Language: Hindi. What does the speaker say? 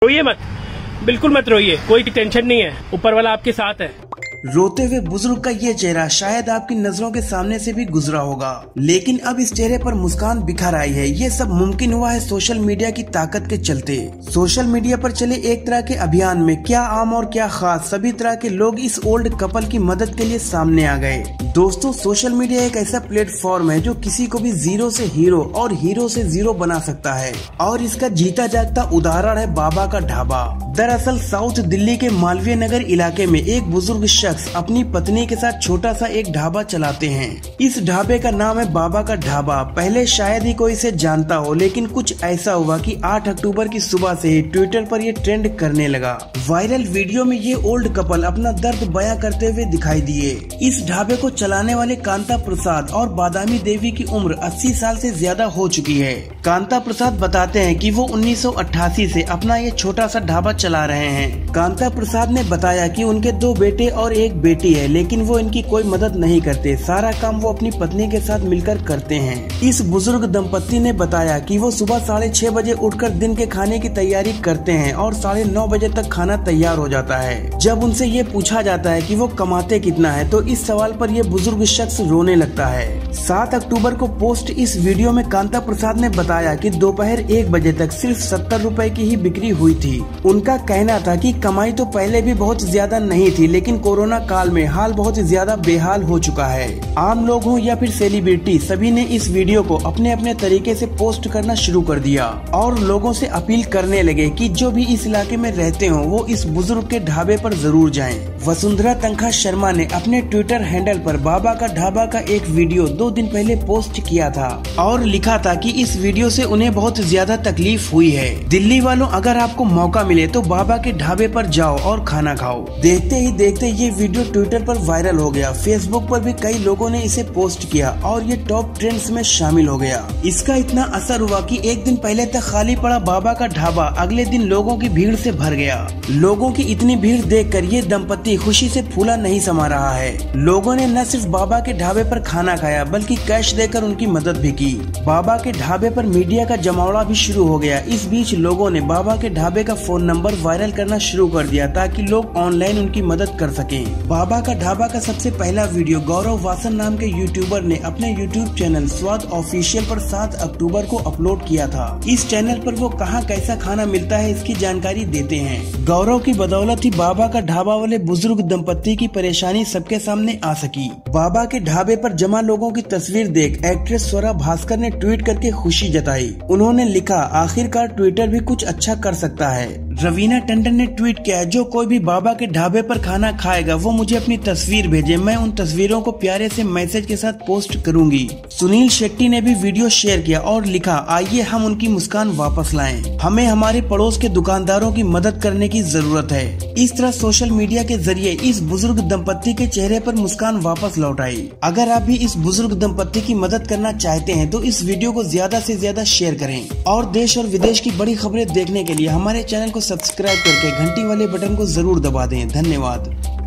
रोइए मत, बिल्कुल मत रोइए, कोई टेंशन नहीं है, ऊपर वाला आपके साथ है। रोते हुए बुजुर्ग का ये चेहरा शायद आपकी नजरों के सामने से भी गुजरा होगा, लेकिन अब इस चेहरे पर मुस्कान बिखर आई है। ये सब मुमकिन हुआ है सोशल मीडिया की ताकत के चलते। सोशल मीडिया पर चले एक तरह के अभियान में क्या आम और क्या खास, सभी तरह के लोग इस ओल्ड कपल की मदद के लिए सामने आ गए। दोस्तों, सोशल मीडिया एक ऐसा प्लेटफॉर्म है जो किसी को भी जीरो से हीरो और हीरो से जीरो बना सकता है, और इसका जीता जागता उदाहरण है बाबा का ढाबा। दरअसल साउथ दिल्ली के मालवीय नगर इलाके में एक बुजुर्ग शख्स अपनी पत्नी के साथ छोटा सा एक ढाबा चलाते हैं। इस ढाबे का नाम है बाबा का ढाबा। पहले शायद ही कोई इसे जानता हो, लेकिन कुछ ऐसा हुआ कि 8 अक्टूबर की सुबह से ही ट्विटर पर ये ट्रेंड करने लगा। वायरल वीडियो में ये ओल्ड कपल अपना दर्द बयां करते हुए दिखाई दिए। इस ढाबे को चलाने वाले कांता प्रसाद और बादामी देवी की उम्र 80 साल से ज्यादा हो चुकी है। कांता प्रसाद बताते हैं कि वो 1988 से अपना ये छोटा सा ढाबा चला रहे हैं। कांता प्रसाद ने बताया कि उनके 2 बेटे और एक बेटी है, लेकिन वो इनकी कोई मदद नहीं करते। सारा काम वो अपनी पत्नी के साथ मिलकर करते हैं। इस बुजुर्ग दंपत्ति ने बताया कि वो सुबह 6:30 बजे उठकर दिन के खाने की तैयारी करते हैं और 9:30 बजे तक खाना तैयार हो जाता है। जब उनसे ये पूछा जाता है कि वो कमाते कितना है, तो इस सवाल पर ये बुजुर्ग शख्स रोने लगता है। 7 अक्टूबर को पोस्ट इस वीडियो में कांता प्रसाद ने बताया कि दोपहर 1 बजे तक सिर्फ 70 रुपए की ही बिक्री हुई थी। उनका कहना था कि कमाई तो पहले भी बहुत ज्यादा नहीं थी, लेकिन कोरोना काल में हाल बहुत ज्यादा बेहाल हो चुका है। आम लोग हो या फिर सेलिब्रिटी, सभी ने इस वीडियो को अपने अपने तरीके से पोस्ट करना शुरू कर दिया और लोगों से अपील करने लगे कि जो भी इस इलाके में रहते हो वो इस बुजुर्ग के ढाबे पर जरूर जाएं। वसुंधरा तंखा शर्मा ने अपने ट्विटर हैंडल पर बाबा का ढाबा का एक वीडियो 2 दिन पहले पोस्ट किया था और लिखा था कि इस वीडियो से उन्हें बहुत ज्यादा तकलीफ हुई है। दिल्ली वालों, अगर आपको मौका मिले तो बाबा के ढाबे पर जाओ और खाना खाओ। देखते ही देखते ये वीडियो ट्विटर पर वायरल हो गया। फेसबुक पर भी कई लोगों ने इसे पोस्ट किया और ये टॉप ट्रेंड्स में शामिल हो गया। इसका इतना असर हुआ कि एक दिन पहले तक खाली पड़ा बाबा का ढाबा अगले दिन लोगों की भीड़ से भर गया। लोगों की इतनी भीड़ देखकर ये दंपत्ति खुशी से फूला नहीं समा रहा है। लोगों ने न सिर्फ बाबा के ढाबे पर खाना खाया, बल्कि कैश देकर उनकी मदद भी की। बाबा के ढाबे पर मीडिया का जमावड़ा भी शुरू हो गया। इस बीच लोगों ने बाबा के ढाबे का फोन नंबर वायरल करना शुरू कर दिया ताकि लोग ऑनलाइन उनकी मदद कर सकें। बाबा का ढाबा का सबसे पहला वीडियो गौरव वासन नाम के यूट्यूबर ने अपने यूट्यूब चैनल स्वाद ऑफिशियल पर 7 अक्टूबर को अपलोड किया था। इस चैनल पर वो कहां कैसा खाना मिलता है इसकी जानकारी देते हैं। गौरव की बदौलत ही बाबा का ढाबा वाले बुजुर्ग दंपत्ति की परेशानी सबके सामने आ सकी। बाबा के ढाबे पर जमा लोगों की तस्वीर देख एक्ट्रेस स्वरा भास्कर ने ट्वीट करके खुशी जताई। उन्होंने लिखा, आखिरकार ट्विटर भी कुछ अच्छा कर सकता है। रवीना टंडन ने ट्वीट किया, जो कोई भी बाबा के ढाबे पर खाना खाएगा वो मुझे अपनी तस्वीर भेजे, मैं उन तस्वीरों को प्यारे से मैसेज के साथ पोस्ट करूंगी। सुनील शेट्टी ने भी वीडियो शेयर किया और लिखा, आइए हम उनकी मुस्कान वापस लाएं। हमें हमारे पड़ोस के दुकानदारों की मदद करने की जरूरत है। इस तरह सोशल मीडिया के जरिए इस बुजुर्ग दंपत्ति के चेहरे पर मुस्कान वापस लौट आई। अगर आप भी इस बुजुर्ग दंपत्ति की मदद करना चाहते हैं तो इस वीडियो को ज्यादा से ज्यादा शेयर करें और देश और विदेश की बड़ी खबरें देखने के लिए हमारे चैनल को सब्सक्राइब करके घंटी वाले बटन को जरूर दबा दें। धन्यवाद।